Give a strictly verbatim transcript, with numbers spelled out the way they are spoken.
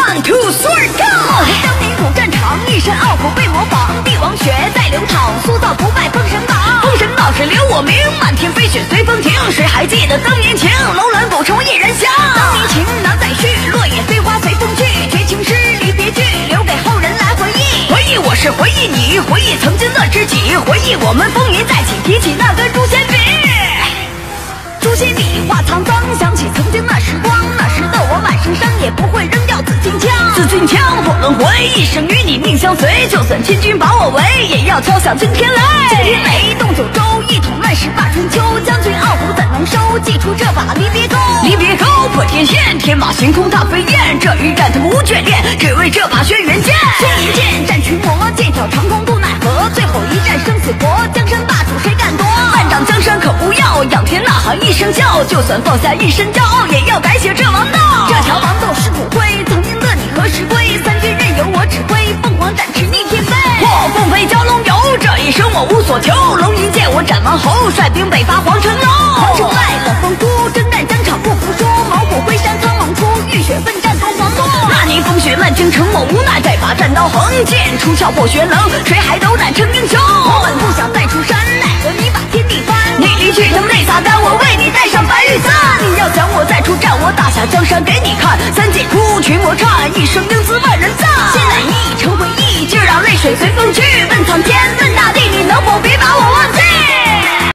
One two three go！ 当年古战场，一身傲骨被模仿，帝王血在流淌，塑造不败封神榜。 封神榜是留我名，漫天飞雪随风停。谁还记得当年情？楼兰古城一人香。 当年情难再续，落叶飞花随风去。绝情诗离别句，留给后人来回忆。 回忆我是回忆你，回忆曾经的知己，回忆我们风云再起，提起那根诛仙笔。 诛仙笔画沧桑，想起曾经那时光，那时的我满身伤也不会扔掉紫金枪。 紫金枪破轮回，一生与你命相随。就算千军把我围，也要敲响惊天雷。 惊天雷动九州，一统乱世霸春秋。将军傲骨怎能收？祭出这把离别钩。 离别钩破天线，天马行空大飞燕。这一战他无眷恋，只为这把轩辕剑。 轩辕剑战群魔，剑挑长空渡奈何。最后一战生死搏，江山霸主谁敢夺？ 万丈江山可不要，仰天呐喊一声叫。就算放下一身骄傲，也要改写这王道。 这条王道是骨灰，曾经的你何时归？三军任由我指挥，凤凰展翅逆天飞。 破凤飞蛟龙游，这一生我无所求。龙吟剑我斩王侯，率兵北伐黄城楼。 皇城外冷风呼，征战疆场不服输。毛骨挥山苍龙出，浴血奋战东皇都。 那年风雪漫京城，我无奈再把战刀横，剑出鞘破玄棱，谁还斗胆称英雄？ 我本不想再出山，奈何你把天地翻。 你离去曾泪洒干，我为你带上白玉伞。你要想我再出战，我打下江山给你看。三界出群魔颤，一生英姿万人赞。 现在已成回忆， 就让泪水随风去，问苍天问